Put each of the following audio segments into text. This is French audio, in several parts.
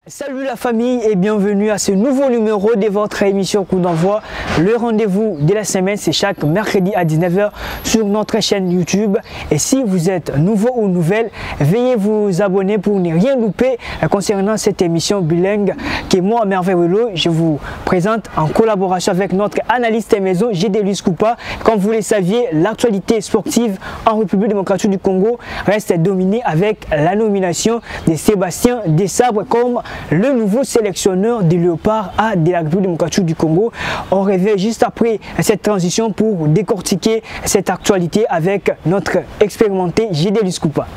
Salut la famille et bienvenue à ce nouveau numéro de votre émission Coup d'envoi. Le rendez-vous de la semaine, c'est chaque mercredi à 19 h sur notre chaîne YouTube. Et si vous êtes nouveau ou nouvelle, veuillez vous abonner pour ne rien louper concernant cette émission bilingue que moi, Merveille Wello, je vous présente en collaboration avec notre analyste maison, Gédéluis Koupa. Comme vous le saviez, l'actualité sportive en République démocratique du Congo reste dominée avec la nomination de Sébastien Desabre comme le nouveau sélectionneur des Léopards A de la République démocratique du Congo. On revient juste après cette transition pour décortiquer cette actualité avec notre expérimenté Gédéluis Koupa.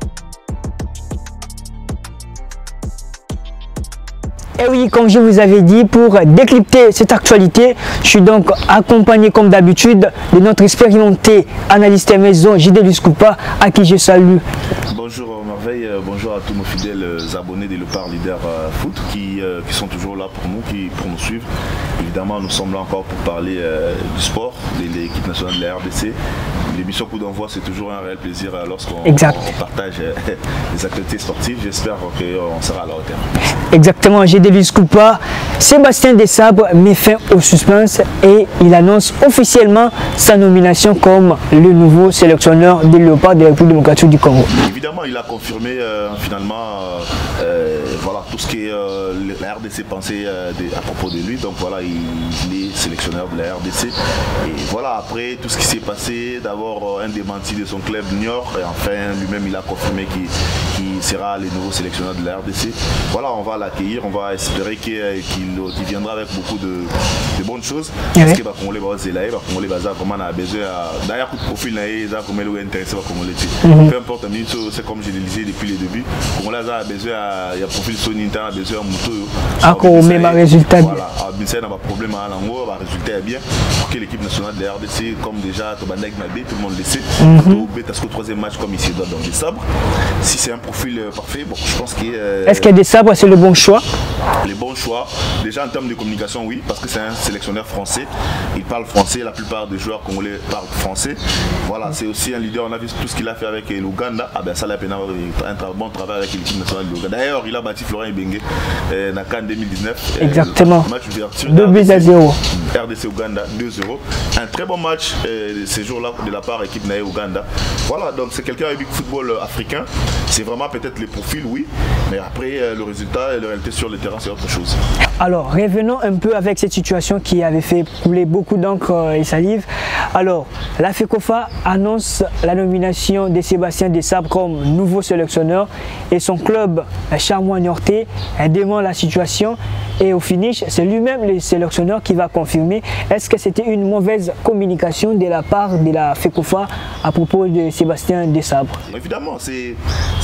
Et oui, comme je vous avais dit, pour décrypter cette actualité, je suis donc accompagné comme d'habitude de notre expérimenté analyste maison Gédéluis Koupa, à qui je salue. Bonjour Merveille, bonjour à tous nos fidèles abonnés des Léopards Leader Foot qui sont toujours là pour nous suivre. Évidemment, nous sommes là encore pour parler du sport, de l'équipe nationale de la RDC. L'émission Coup d'envoi, c'est toujours un réel plaisir lorsqu'on partage les actualités sportives. J'espère qu'on sera à la hauteur. Exactement, Gédéluis Koupa. Sébastien Desabre met fin au suspense et il annonce officiellement sa nomination comme le nouveau sélectionneur des Léopards de la République démocratique du Congo. Évidemment, il a confirmé finalement voilà, tout ce que la RDC pensait à propos de lui. Donc voilà, il est sélectionneur de la RDC. Et voilà, après tout ce qui s'est passé, d'abord un démenti de son club Niort, et enfin lui-même il a confirmé qu'il sera le nouveau sélectionneur de la RDC. Voilà, on va l'accueillir, on va espérer qu'il viendra avec beaucoup de bonnes choses. Parce que Congolais vraiment a besoin d'ailleurs coup de profil comme il est intéressé par Congolais. Peu importe, c'est comme je le disais depuis le début, Congolais a besoin il y a profil Sony a besoin de Mouto. Encore même résultat. Voilà, il n'a pas de problème à l'ango, le résultat est bien pour que l'équipe nationale de la RDC, comme déjà Tobandak Nabé, tout le monde le sait, parce que le troisième match comme il se doit dans des sabres. Si c'est un profil parfait, bon, je pense que. Est-ce que Desabre c'est le bon choix? Le bon choix, déjà en termes de communication, oui, parce que c'est un sélectionneur français. Il parle français, la plupart des joueurs congolais parlent français. Voilà, c'est aussi un leader. On a vu tout ce qu'il a fait avec l'Ouganda. Ah ben ça l'a un bon travail avec l'équipe nationale de l'Ouganda. D'ailleurs, il a battu Florent Ibenge dans CAN 2019. Exactement. Match d'ouverture. 2-0. RDC Ouganda 2-0. Un très bon match ces jours-là de la part de l'équipe Naé Ouganda. Voilà, donc c'est quelqu'un avec du football africain. C'est vraiment peut-être les profils, oui, mais après le résultat et la réalité sur le terrain, c'est autre chose. Alors, revenons un peu avec cette situation qui avait fait couler beaucoup d'encre et salive. Alors, la FECOFA annonce la nomination de Sébastien Desabre comme nouveau sélectionneur et son club Charmois Niortais demande la situation et au finish, c'est lui-même le sélectionneur qui va confirmer. Est-ce que c'était une mauvaise communication de la part de la FECOFA à propos de Sébastien Desabre? Évidemment, c'est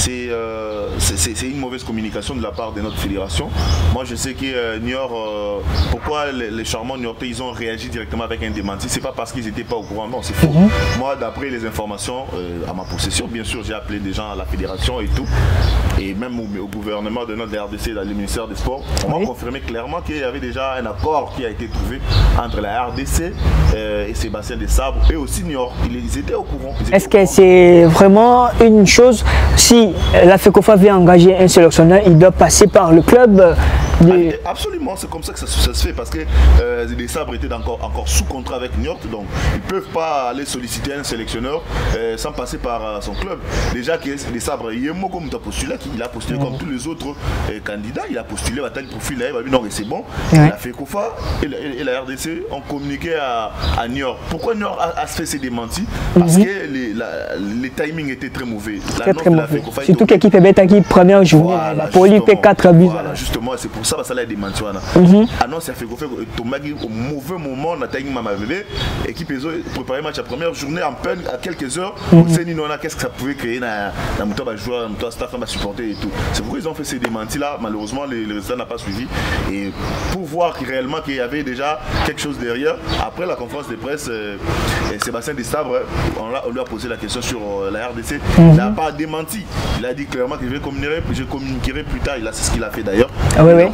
une mauvaise communication de la part de notre fédération. Moi, je sais que Niort, pourquoi les Charmois Niortais, ils ont réagi directement avec un démenti. C'est pas parce qu'ils n'étaient pas au courant, non, c'est faux. Moi, d'après les informations à ma possession, bien sûr, j'ai appelé des gens à la fédération et tout, et même au gouvernement de notre RDC, dans le ministère des Sports, on m'a confirmé clairement qu'il y avait déjà un accord qui a été trouvé entre la RDC et Sébastien Desabre et aussi Niort. Ils étaient au courant. Est-ce que c'est vraiment une chose, si la FECOFA vient engager un sélectionneur, il doit passer par le club Absolument, c'est comme ça que ça se fait, parce que Desabre était encore sous contrat avec Niort, donc ils ne peuvent pas aller solliciter un sélectionneur sans passer par son club. Déjà que Desabre, il a postulé comme tous les autres candidats, il a postulé, il profil là, il a dit non, c'est bon. La FECOFA et la RDC ont communiqué à Niort. Pourquoi Niort a fait ces démentis? Parce que les timings étaient très mauvais. Très mauvais. Surtout que l'équipe est bête qui première journée, la Poli fait 4 buts. Voilà, justement, c'est pour ça que ça a été démenti. Annonce a fait au mauvais moment, on a taillé ma bébé. L'équipe a préparé le match la première journée en peine à quelques heures. On sait qu'est-ce que ça pouvait créer dans le temps joueur, dans le staff à supporter et tout. C'est pourquoi ils ont fait ces démentis là. Malheureusement, le résultat n'a pas suivi. Et pour voir réellement qu'il y avait déjà quelque chose derrière, après la conférence de presse, Sébastien Desabre, on lui a posé la question sur la RDC. Il n'a pas démenti. Il a dit clairement que je communiquerai plus tard. C'est ce qu'il a fait d'ailleurs. Ah, oui, voilà,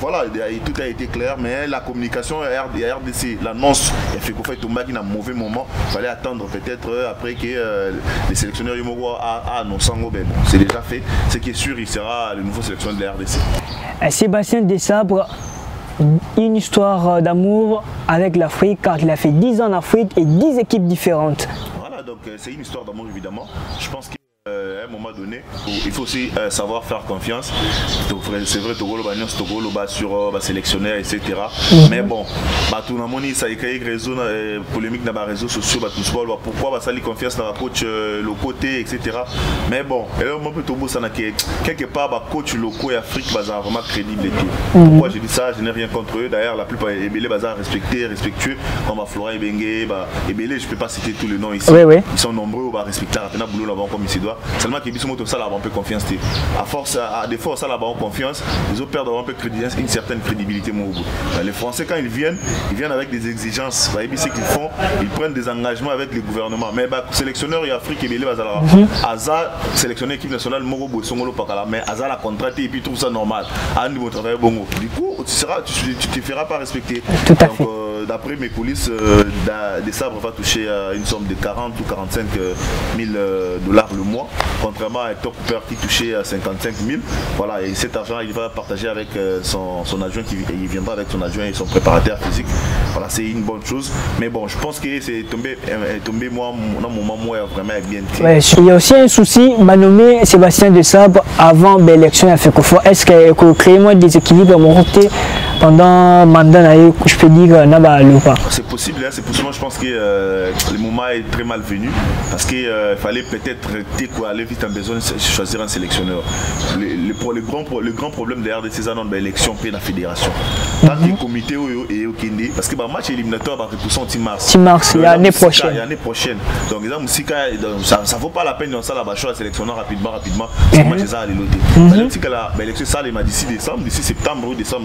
voilà, tout a été clair, mais la communication à RDC, l'annonce, il fait qu'on fait tomber dans un mauvais moment. Il fallait attendre peut-être après que les sélectionneurs Yumogo a annoncé. Bon, c'est déjà fait. Ce qui est sûr, il sera le nouveau sélectionneur de la RDC. Sébastien Desabre, une histoire d'amour avec l'Afrique, car il a fait 10 ans en Afrique et 10 équipes différentes. Voilà, donc c'est une histoire d'amour évidemment. Je pense que à un moment donné, il faut aussi savoir faire confiance. C'est vrai, Togo le sur sélectionnaire, etc. Mais bon, tout le monde ça écrit raison polémique dans les réseaux sociaux, pourquoi ça lui confiance dans le coach le côté, etc. Mais bon, quelque part, coach local et Afrique, vraiment crédibilité. Pourquoi j'ai dit ça? Je n'ai rien contre eux. D'ailleurs, la plupart des respectés, respectueux, comme Flora et Bengue, Ebele, je ne peux pas citer tous les noms ici. Oui. Ils sont nombreux, respecter la boulot là-bas comme ici doit. Seulement qu'ils sont ça là un peu confiance. À force, à des fois ça là-bas confiance, ils ont perdu un peu de une certaine crédibilité. Les Français quand ils viennent avec des exigences. Ce qu'ils font, ils prennent des engagements avec les gouvernements. Mais sélectionneur et Afrique et Belé Aza sélectionné équipe nationale Moro Bossongolo Pakala, mais Aza l'a contraté et puis trouve ça normal. À niveau travail bongo. Du coup, tu te feras pas respecter. Tout à fait. D'après mes coulisses, Desabre va toucher une somme de 40 ou 45 000 dollars le mois, contrairement à Hector Cooper qui touchait 55 000. Voilà, et cet argent, il va partager avec son adjoint, il viendra avec son adjoint et son préparateur physique. Voilà, c'est une bonne chose. Mais bon, je pense que c'est tombé moi, dans mon moment vraiment bien. Ouais, il y a aussi un souci, m'a nommé Sébastien Desabre avant l'élection à Fekofo. Est-ce que créer moins des équilibres à mon côté pendant le mandat, je peux dire, c'est possible, c'est possible. Je pense que le moment est très malvenu parce qu'il fallait peut-être aller vite en besoin de choisir un sélectionneur. Le grand problème de RDC, c'est l'élection puis la fédération. Tant que le comité est au Kindi, parce que le match éliminatoire va repousser en 6 mars. 6 mars, l'année prochaine. L'année prochaine. Donc, ça ne vaut pas la peine de ça la choisir sélectionneur rapidement. Parce que le match est à l'éloté. L'élection, ça, d'ici décembre, d'ici septembre ou décembre,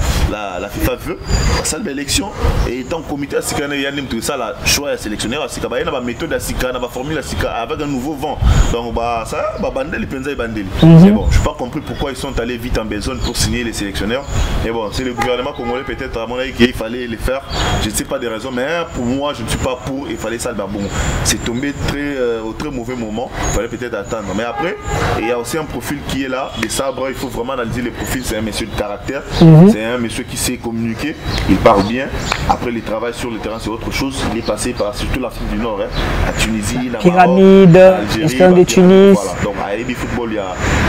la FIFA veut. Ça, l'élection. Et tant que le comité il y a ça, la choix sélectionneur, il y a une méthode, une formule avec un nouveau vent. Donc, ça, bandel, bandel. Mais bon, je n'ai pas compris pourquoi ils sont allés vite en besogne pour signer les sélectionneurs. Mais bon, c'est le gouvernement congolais, peut-être à mon avis, qu'il fallait les faire. Je ne sais pas des raisons, mais pour moi, je ne suis pas pour. Il fallait ça. Bon, c'est tombé au très mauvais moment. Il fallait peut-être attendre. Mais après, il y a aussi un profil qui est là. Les sabres, il faut vraiment analyser les profils. C'est un monsieur de caractère. C'est un monsieur qui sait communiquer. Il parle bien. Après, il travaille sur le terrain, c'est autre chose. Il est passé par surtout l'Afrique du Nord, la Tunisie, la Pyramide, l'Espagne de Tunis. Voilà. Donc à Ebi Football, il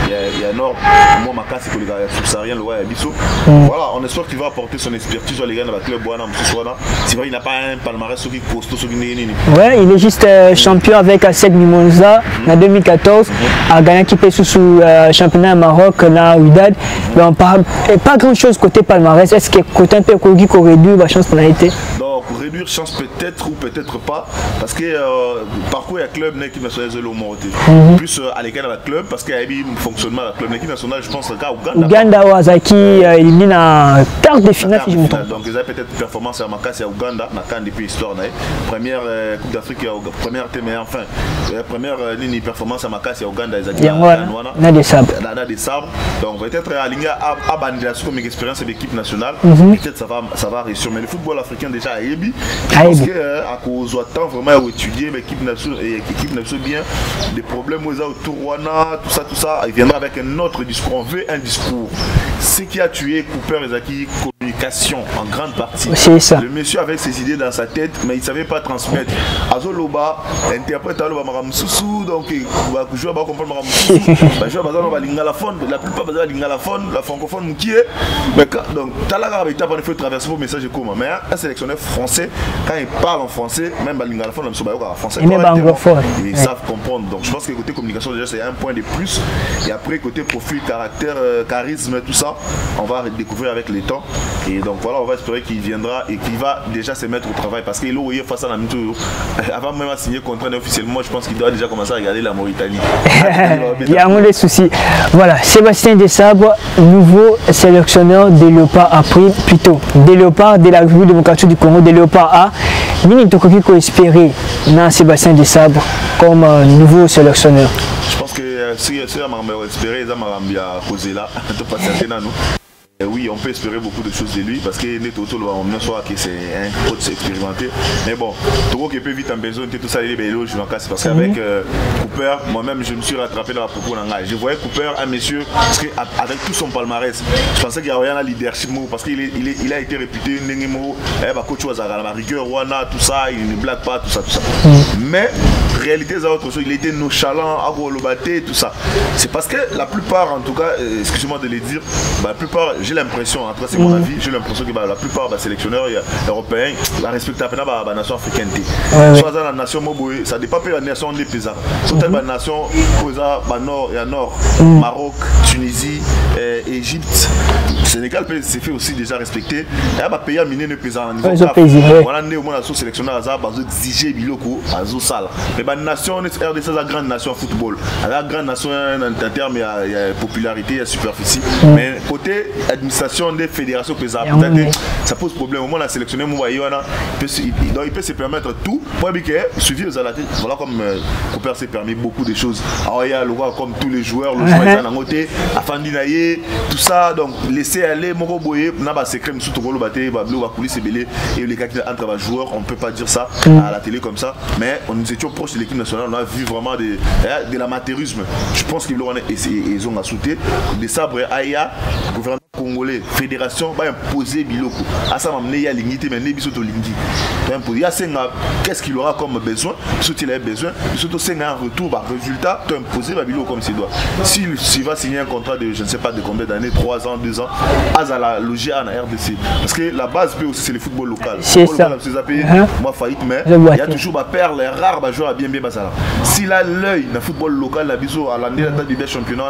y a Nord. Moi, ma casse, c'est que les subsahariens, le roi Abisso. Voilà, on espère qu'il va apporter son expertise sur les gars dans le club. C'est vrai, il n'a pas un palmarès qui costaud. Ouais, il est juste champion avec Asec Mimosa en 2014, a gagné qui sous championnat au Maroc, na Ouidad. Donc pas grand chose côté palmarès. Est-ce que côté un peu qui aurait dû la chance qu'on a été? Donc réduire chance peut-être ou peut-être pas, parce que parcours il y a club qui national de l'Omoté. Plus à l'écart de la club, parce qu'il y a un fonctionnement de la club l'équipe nationale, je pense qu'à Ouganda. Ouganda Wazaki élimine en quart de finale si je me trompe. Donc ils avaient peut-être performance à Makassi à Ouganda, depuis l'histoire. Première Coupe d'Afrique, première thème, enfin première ligne performance à Makassi à Ouganda, ils ont des sabres. Donc peut-être aligné à Bandela comme expérience de l'équipe nationale, peut-être ça va réussir. Mais le football africain déjà à Ebi, parce qu'à cause de temps vraiment étudier l'équipe nationale bien, des problèmes autour tout ça, il viendra avec un autre discours. On veut un discours. Ce qui a tué Cooper Ezaki, communication en grande partie. C'est ça. Le monsieur avait ses idées dans sa tête, mais il ne savait pas transmettre. Azoloba, interprète Aloba Maramoussou, donc le joueur va comprendre Maramoussou. Le joueur va l'ingalaphone, la plupart va l'ingalaphone, la francophone qui est. Donc, Talaga avait été fait traverser vos messages comment. Mais un sélectionneur français, quand il parle en français, même l'ingalaphone, en français, ils savent comprendre. Donc, je pense que côté communication, déjà, c'est un point de plus. Et après, côté profil, caractère, charisme, tout ça, on va découvrir avec les temps. Et donc voilà, on va espérer qu'il viendra et qu'il va déjà se mettre au travail parce qu'il est face à la minute. Avant même de signer contrat officiellement, je pense qu'il doit déjà commencer à regarder la Mauritanie. Il y a moins de soucis. Voilà, Sébastien Desabre, nouveau sélectionneur des Léopards après, plutôt des Léopards de la République démocratique du Congo, des Léopards A. Mini Tokoko peut espérer dans Sébastien Desabre comme nouveau sélectionneur. Je pense que si on espérer, ils ont causé là, tout passer à nous. oui, on peut espérer beaucoup de choses de lui parce que on soit que c'est un coach expérimenté. Mais bon, Togo qui peut vite en besoin de tout ça, il est bello, je m'en casse parce qu'avec Cooper, moi-même je me suis rattrapé dans la propos d'Anga. Je voyais Cooper, un monsieur, parce qu'avec tout son palmarès, je pensais qu'il y avait un leadership parce qu'il a été réputé, coach la rigueur, tout ça, il ne blague pas, tout ça. Mais réalité, c'est autre chose, il était nonchalant, agro-lobaté, tout ça. C'est parce que la plupart, en tout cas, excusez-moi de le dire, la plupart, j'ai l'impression, en tout cas c'est mon avis, j'ai l'impression que la plupart des sélectionneurs européens respectent la nation africaine. Soit dans la nation Moboé, ça dépend de la nation des paysans. Soit dans la nation Nord et à Nord, Maroc, Tunisie, Égypte, Sénégal s'est fait aussi déjà respecter. Il y a des pays à miner les paysans. Voilà, on a un sélectionneur à exiger Biloko à Zosal. Mais la nation RDC, c'est la grande nation football. La grande nation en termes, il y a popularité, il y a superficie. Mais côté administration des fédérations paysans, ça pose problème. Au moins, la sélectionnaire, il peut se permettre tout. Pour suivi aux alatés, voilà comme Cooper s'est permis beaucoup de choses. Alors, il y a le roi comme tous les joueurs, le joueur est en côté, Afandinaye, tout ça. Donc, laisser aller, Moko Boye, n'a pas secret, sous Togolo Baté, Bablo, Bakouli, Sebele, et les cas entre les joueurs, on ne peut pas dire ça à la télé comme ça. Mais nous étions proches de l'équipe nationale, on a vu vraiment de l'amateurisme. Je pense qu'ils l'ont ils ont assouté. Des sabres Aïa, gouvernement congolais, fédération, va imposer Biloko. À ça, il y a l'unité, mais il y a qu'est-ce qu'il aura comme besoin, il a besoin, surtout c'est un retour, résultat, tu imposer Biloko comme s'il doit. S'il va signer un contrat de je ne sais pas de combien d'années, 3 ans, 2 ans, à la loger en RDC. Parce que la base, c'est le football local. C'est ça. Moi, faillite, mais il y a toujours ma perle, les rares joueurs à bien. S'il a l'œil dans le football local, la biseau à l'année de championnat,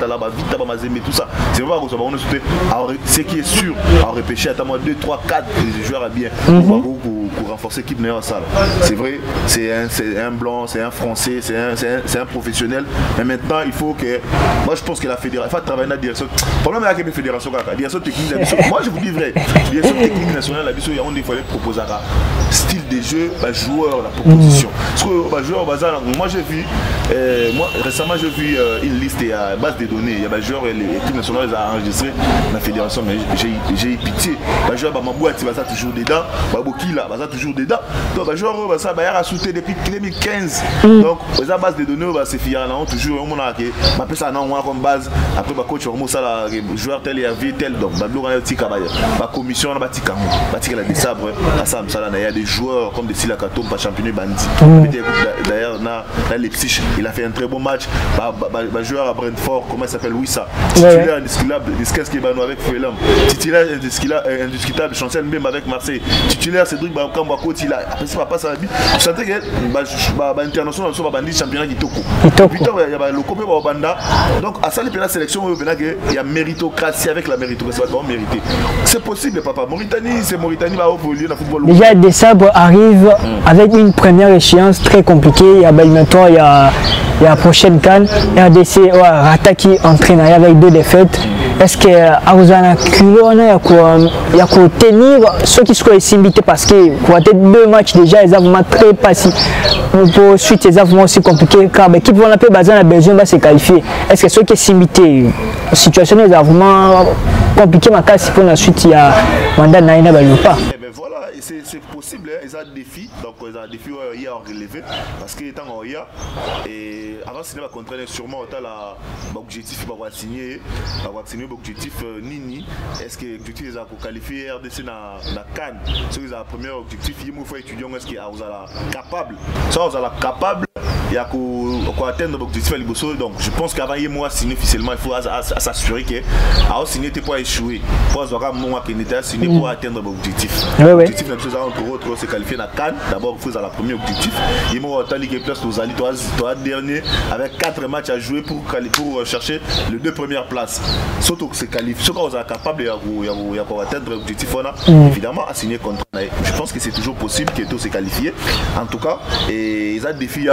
tout ça, c'est vrai que ça va ce qui est sûr, à repêcher à 2, 3, 4 joueurs à bien pour renforcer l'équipe de salle. C'est vrai, c'est un blanc, c'est un français, c'est un professionnel. Mais maintenant, il faut que. Moi, je pense que la fédération. Il faut travailler dans la direction. Le problème avec la fédération, la direction technique, moi, je vous dis vrai, la direction technique nationale, la biseau, il y a un des fois proposer un style de jeu, joueur, la proposition. Parce que joueur, moi, j'ai vu, récemment, j'ai vu une liste et à base de données. Il y a des joueurs, l'équipe nationale les a enregistrés dans la fédération, mais j'ai eu pitié. Les joueurs, Mabouati, ça toujours dedans, Babokila, ça toujours dedans. Donc, les joueurs, ça a sauté depuis 2015. Donc, les bases de données, c'est fier, toujours, on a appelé ça comme base. Après, le coach, on a joueur tel et avait tel. Donc, la commission, on a bâti la des sabres, il y a des joueurs comme des Silakato, pas championnat bandit. D'ailleurs, dans Leipzig, il a fait un très bon match. Le joueur à Brentford, comment il s'appelle, Wissa, titulaire indiscutable, avec Fulham, titulaire indiscutable, Chancel même avec Marseille, titulaire Cédric Bakambako, il a pas ça. Je sentais que l'international soit bandit championnat qui toko. Putain, il y a le copé Banda. Donc, à ça, la sélection, il y a méritocratie avec la méritocratie, ça va mériter. C'est possible, papa. Mauritanie, c'est Mauritanie, va évoluer dans le football. Déjà, des sabres arrivent avec une première échéance très compliquée. Il y a Belmator, il y a la prochaine CAN, RDC, Rataki entraîne avec 2 défaites. Est-ce que Aruzana Kulo, il y a quoi tenir ceux qui sont invités parce que pour être 2 matchs déjà, ils ont vraiment très passé. Pour suite, ils ont vraiment aussi compliqué car l'équipe vont l'appeler Bazan a besoin de se qualifier. Est-ce que ceux qui sont invités, la situation est vraiment compliquée, mais pour la suite, il y a mandat Naina Balupa. Voilà, c'est possible, ils ont des défis, donc ils ont des défis hier à relever parce que tant qu'on y a et avant signer va contraindre sûrement l'objectif va signer l'objectif Nini. Est-ce que l'objectif est pour qualifier RDC dans la CAN? C'est le premier objectif. Il faut étudier est-ce qu'il est capable, ça vous êtes capable. Il y a qu'à atteindre l'objectif à l'Iboso. Donc je pense qu'avant il y a signé officiellement, il faut s'assurer que à signer pour échouer, pour avoir moi qui n'était signé pour atteindre l'objectif. L'objectif entre autres c'est qualifier la CAN. D'abord il faut le premier objectif. Il faut attendre Ligue Plus aux alliés, toi dernier avec 4 matchs à jouer pour chercher les 2 premières places. Surtout que c'est qualifié. Ce qu'on est capable de atteindre l'objectif, évidemment à signer contre. Je pense que c'est toujours possible que tout se qualifie. En tout cas, et ils ont des défis à Ebiki.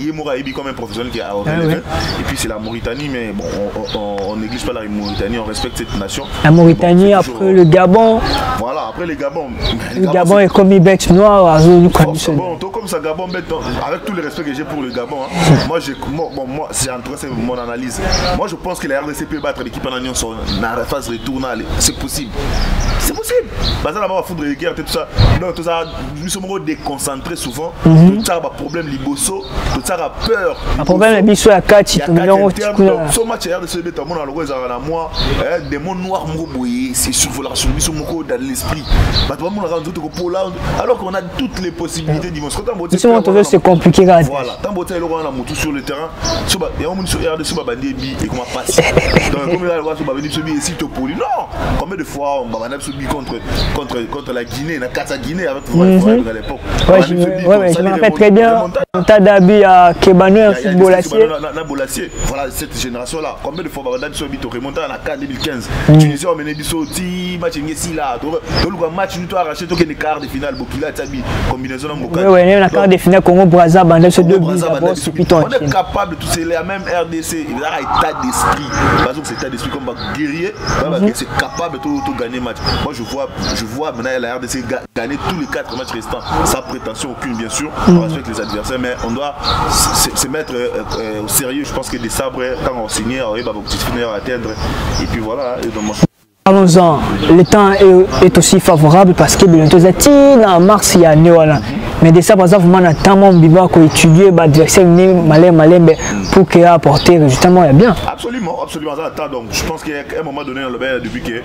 Yemora Ebi comme un professionnel qui a relevé. Et puis c'est la Mauritanie, mais bon, on néglige pas la Mauritanie, on respecte cette nation. La Mauritanie, bon, après le Gabon. Voilà, après les Gabon. Le Gabon est comme bête noire, bon, comme ça, Gabon, avec tout le respect que j'ai pour le Gabon, hein, moi, c'est en tout cas mon analyse. Moi, je pense que la RDC peut battre l'équipe en Union sur la phase retour. C'est possible. C'est possible. Parce que là, on va foutre les guerres et tout ça. Donc, tout ça, nous sommes déconcentrés souvent. Tout ça a problème liboso. Tout ça a peur. Un problème liboso à 4 millions. Ce match RDC, tout le monde a le droit à moi. Des mots noirs, c'est survolation. Nous sommes dans l'esprit. Alors qu'on a toutes les possibilités d'immense. C'est compliqué. Voilà. Tant que on a monté sur le terrain, il y a un monde sur RDC et qu'on va passer. Donc, comme il y a le droit sur non. Combien de fois on va contre la Guinée, la Casa Guinée avec à l'époque. Je me rappelle très bien. Tadabi à Kebano, un footballacier. Voilà cette génération-là. Combien de fois on va remonter à la CAN 2015. Tunisie a mené du sauti, match ici là. Donc le match nous a arraché tout les quarts de finale. Bokila Tabi combinaison en Bokala. Oui, la quart de finale Congo Brazza bandé ce deux buts. On est capable de tous ces la même RDC. Il a un état d'esprit. Parce que c'est état d'esprit comme guerrier. C'est capable de tout gagner match. Moi je vois maintenant la RDC gagner tous les 4 matchs restants sans prétention aucune bien sûr. On respecte les adversaires mais on doit se mettre au sérieux. Je pense que des sabres quand on signe on va finir à atteindre et puis voilà. Allons-en, le temps est aussi favorable parce que bientôt en mars il y a Néola. Mais de ça, par exemple, on a tellement besoin d'étudier l'adversaire malin pour qu'il ait apporté justement bien. Absolument. Donc je pense qu'à un moment donné, depuis que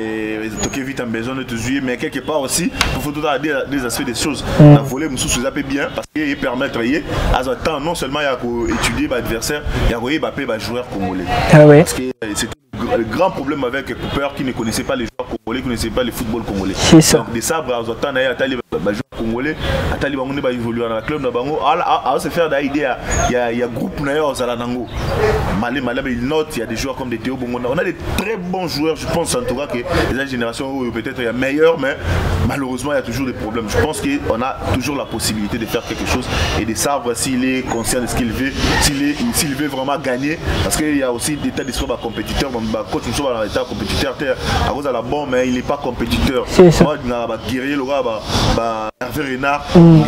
tu vite en besoin de te jouer, mais quelque part aussi, il faut tout des aspects des choses. La volée, nous sous bien parce qu'il permet de travailler. À ce temps, non seulement il y a étudier l'adversaire, il y a un joueur congolais. Parce que c'est le grand problème avec Cooper qui ne connaissait pas les joueurs congolais, qui ne connaissait pas le football congolais. C'est ça. Donc, des sabres, à temps, il y a des joueurs congolais, il y a évoluer dans le club, à se faire d'idée, il y a groupe au Zalanango. Malé, il note, il y a des joueurs comme des Théo Bongonda. On a des très bons joueurs, je pense en tout cas que les générations peut-être il y a meilleurs, mais malheureusement il y a toujours des problèmes. Je pense qu'on a toujours la possibilité de faire quelque chose et des sabres s'il est conscient de ce qu'il veut, s'il veut vraiment gagner, parce qu'il y a aussi des tas d'histoires de compétiteurs. Coach nous sommes dans l'état compétiteur à cause de la bombe mais il n'est pas compétiteur. Moi il a guerrier le gars Hervé Renard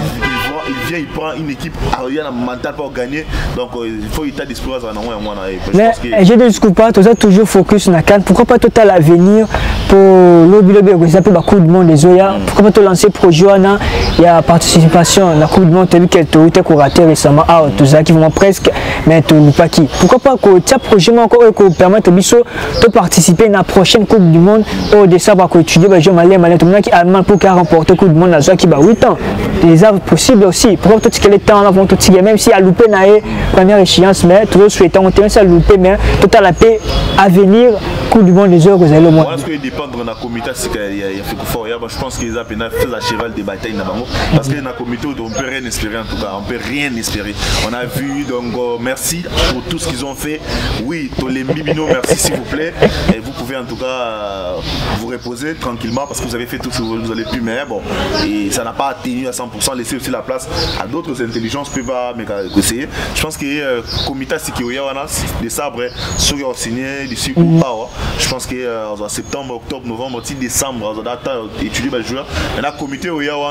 il vient il prend une équipe il a un mental pour gagner donc il faut état d'esprit mais j'ai des discours pas toujours focus sur la CAN. Pourquoi pas total avenir pour l'objet que s'appelle la Coupe du Monde des Oya. Pourquoi pas te lancer projet il y a participation la Coupe du Monde tu as vu qu'elle t'a raté récemment tout ça qui vont presque mais tu ne pas qui. Pourquoi pas que tu as projet encore que permettre de participer à la prochaine Coupe du Monde au décembre pour étudier les gens malais tout le monde qui allemand pour remporter Coupe du Monde à qui 8 ans. Les arbres possibles aussi. Pourquoi tout ce que les temps là vont tout même si à loupé na première échéance mais toujours souhaitant on tient ça loupé mais total la paix à venir Coupe du Monde des heures vous allez le mois. Parce que dépend de la comité c'est qu'il y a fait fort je pense qu'ils a fait la cheval de bataille parce que dans la comité on peut rien espérer en tout cas on peut rien espérer. On a vu donc merci pour tout ce qu'ils ont fait. Oui, tous les Mibino merci s'il vous plaît et vous pouvez en tout cas vous reposer tranquillement parce que vous avez fait tout ce que vous avez pu mais bon et ça n'a pas tenu à 100%. Laisser aussi la place à d'autres intelligences peuvent essayer. Je pense que le comité des sabres ceux qui ont signé d'ici ou pas je pense que en septembre octobre novembre décembre on a étudié les joueurs et le comité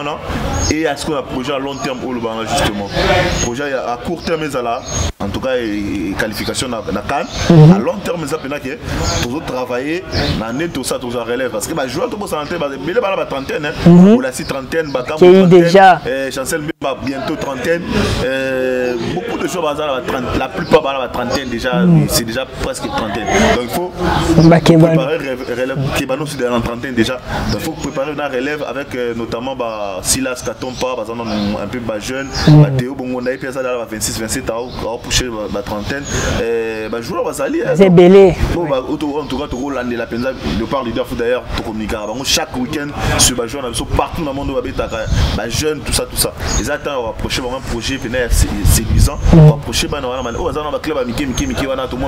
et est-ce qu'on a un projet à long terme au Lubana justement projet à court terme là en tout cas qualification dans la CAN à long terme ça peut que toujours travailler dans tout ça toujours relève parce que les joueurs tout ça mais là la trentaine ou la trentaine déjà Chancel bientôt trentaine beaucoup de choses la plupart dans la trentaine déjà c'est déjà presque trentaine donc il faut préparer relève Kebano c'est dans la trentaine déjà donc il faut préparer une relève avec notamment Silas Katompa un peu jeune Théo Bongonda et puis ça dans 26-27 ans pousser la trentaine joueur va salir c'est belé en tout cas tout l'année la penza le par leader faut d'ailleurs pour communiquer chaque week-end sur joueur partout dans le monde va jeune tout ça les attentes approcher vraiment projet séduisant approcher club à Mickey tout le monde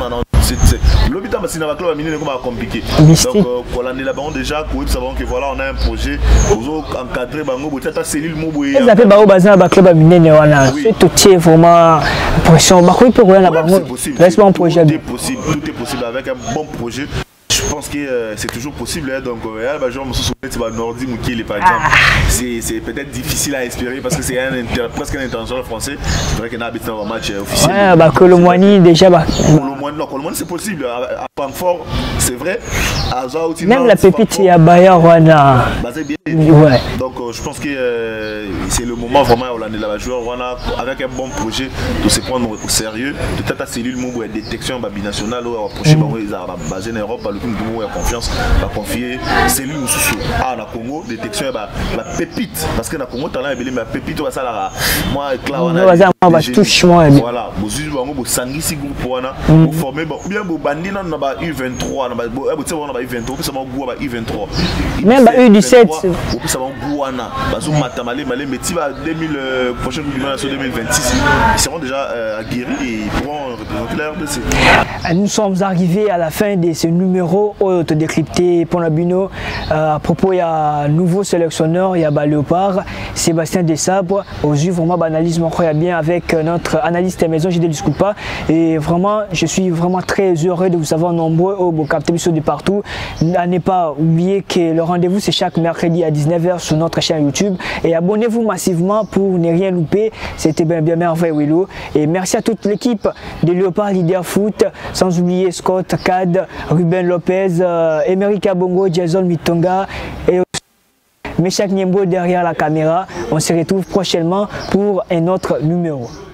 l'hôpital, c'est un club compliqué. Mystique. Donc, pour l'année là-bas, déjà, nous savons que voilà, on a un projet, nous encadrer, cette cellule mobile. Ils appellent Bao Bazin, le club à Miné, c'est tout vraiment pression. C'est possible. Tout est possible. Tout est possible avec un bon projet. Je pense que c'est toujours possible. Hein, donc, je me souviens de Nordi Moukile, par exemple. C'est peut-être difficile à espérer parce que c'est presque un international français. C'est vrai qu'il y a un match officiel. Ouais, bah, Colomboigny, déjà. Colomboigny, c'est possible. À Francfort, c'est vrai. Même la pépite, il y a Bayern, Rwanda. Ouais. Donc, je pense que c'est le moment vraiment où on est là, joueur avec un bon projet de se prendre au sérieux. De toute cellule, détection binationale, approcher basée en Europe. Nous avons confiance, on va confier cellule sous na Congo détection la pépite parce que na Congo talent est la pépite ça là moi éclat on a touchement voilà vous sangi si groupe wana vous former bien vous bandi na ba U23 na ba U23 puis ça va goût ba U23 même ba U17 puis ça va goût wana bazo matamale malé mais ti ba 2000 prochaine coupe du monde 2026 ils seront déjà aguerris et pourront représenter la RDC. Nous sommes arrivés à la fin de ce numéro autodécrypté pour la Bino. À propos, il y a un nouveau sélectionneur, il y a Léopard, Sébastien Desabre. Aux yeux, vraiment, analyse incroyable bien avec notre analyste maison, je ne discute pas. Et vraiment, je suis vraiment très heureux de vous avoir nombreux au capteur de partout. À ne pas oublier que le rendez-vous, c'est chaque mercredi à 19h sur notre chaîne YouTube. Et abonnez-vous massivement pour ne rien louper. C'était bien merveilleux, Willow. Et merci à toute l'équipe de Léopard Leader Foot, sans oublier Scott, Cad, Ruben Lopez, Emerika Bongo, Jason Mitonga et Meshak Niembo derrière la caméra. On se retrouve prochainement pour un autre numéro.